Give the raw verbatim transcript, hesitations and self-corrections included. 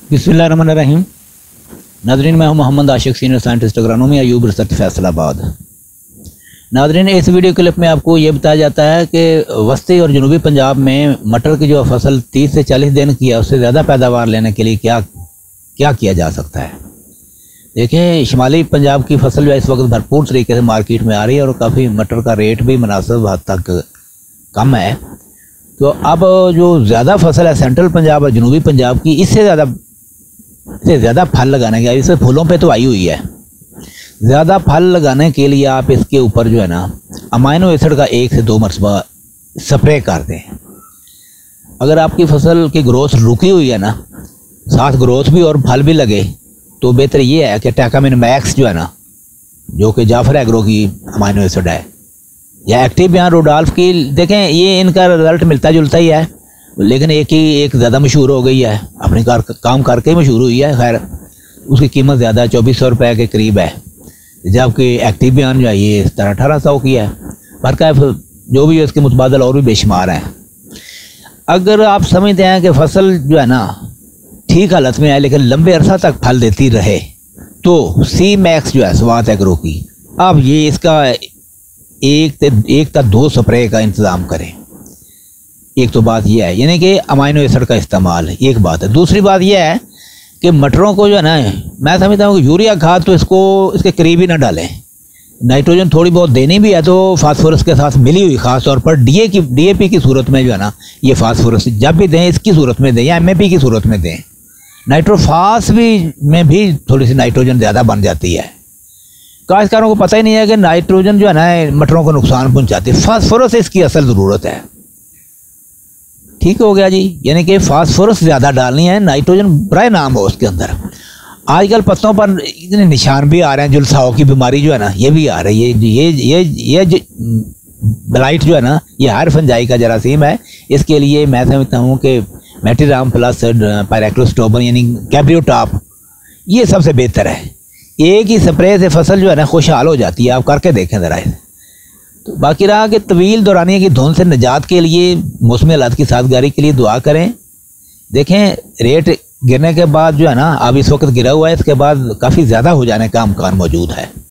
बिस्मिल्लाहिर्रहमानिर्रहीम। नाज़रीन, मैं हूं Mohammad Ashiq, senior scientist agronomy, Ayub research Faisalabad. नाज़रीन, इस वीडियो क्लिप में आपको ये बताया जाता है कि वस्ती और जनूबी पंजाब में मटर की जो फसल तीस से चालीस दिन की है, उससे ज़्यादा पैदावार लेने के लिए क्या क्या किया जा सकता है। देखें, शुमाली पंजाब की फसल जो है इस वक्त भरपूर तरीके से मार्केट में आ रही है और काफ़ी मटर का रेट भी मुनासिब हद तक कम है। तो अब जो ज़्यादा फसल है सेंट्रल पंजाब और जनूबी पंजाब की, इससे ज़्यादा इससे ज़्यादा फल लगाने के, इससे फूलों पे तो आई हुई है, ज़्यादा फल लगाने के लिए आप इसके ऊपर जो है ना अमाइनो एसिड का एक से दो मरतबा स्प्रे कर दें। अगर आपकी फसल की ग्रोथ रुकी हुई है ना, साथ ग्रोथ भी और फल भी लगे, तो बेहतर ये है कि टैकामिन मैक्स जो है ना, जो कि जाफर एग्रो की अमाइनो एसिड है, या एक्टिव बयान रोडोल्फ की, देखें ये इनका रिजल्ट मिलता जुलता ही है, लेकिन एक ही एक ज़्यादा मशहूर हो गई है, अपनी कार काम करके ही मशहूर हुई है। खैर उसकी कीमत ज़्यादा चौबीस सौ रुपये के करीब है, जबकि एक्टिव बयान जो है ये सत्रह अठारह सौ की है। पर क्या जो भी है इसके मुतबादल और भी बेशुमार हैं। अगर आप समझते हैं कि फसल जो है ना ठीक हालत में है लेकिन लंबे अरसा तक फल देती रहे, तो सी मैक्स जो है स्वात एग्रो की, आप ये इसका एक एक तक दो स्प्रे का इंतज़ाम करें। एक तो बात यह है, यानी कि अमाइनो एसिड का इस्तेमाल, एक बात है। दूसरी बात यह है कि मटरों को जो है ना, मैं समझता हूँ कि यूरिया खाद तो इसको इसके करीब ही ना डालें। नाइट्रोजन थोड़ी बहुत देनी भी है तो फास्फोरस के साथ मिली हुई, खास तौर पर डीए की डीएपी की सूरत में जो है ना, ये फास्फोरस जब भी दें इसकी सूरत में दें या एमएपी की सूरत में दें। नाइट्रोफास भी में भी थोड़ी सी नाइट्रोजन ज़्यादा बन जाती है। काश्तकारों को पता ही नहीं है कि नाइट्रोजन जो है ना मटरों को नुकसान पहुंचाती है। फास्फोरस इसकी असल ज़रूरत है। ठीक हो गया जी, यानी कि फास्फोरस ज़्यादा डालनी है, नाइट्रोजन बराए नाम हो उसके अंदर। आजकल पत्तों पर इतने निशान भी आ रहे हैं, जुलसाओं की बीमारी जो है ना ये भी आ रही है। ये ये ये ये ब्लाइट जो है ना, ये हायर फंजाई का जरासीम है। इसके लिए मैं समझता हूँ कि मेटिराम प्लस पायरेक्लोस्टोबन यानी कैब्रियोटॉप ये सबसे बेहतर है। एक ही स्प्रे से फसल जो है ना खुशहाल हो जाती है। आप करके देखें ज़रा। तो बाकी रहा कि तवील दौरानिया की धुंध से निजात के लिए मौसमी हालात की साथगारी के लिए दुआ करें। देखें, रेट गिरने के बाद जो है ना, अब इस वक्त गिरा हुआ है, इसके बाद काफ़ी ज़्यादा हो जाने का अमकान मौजूद है।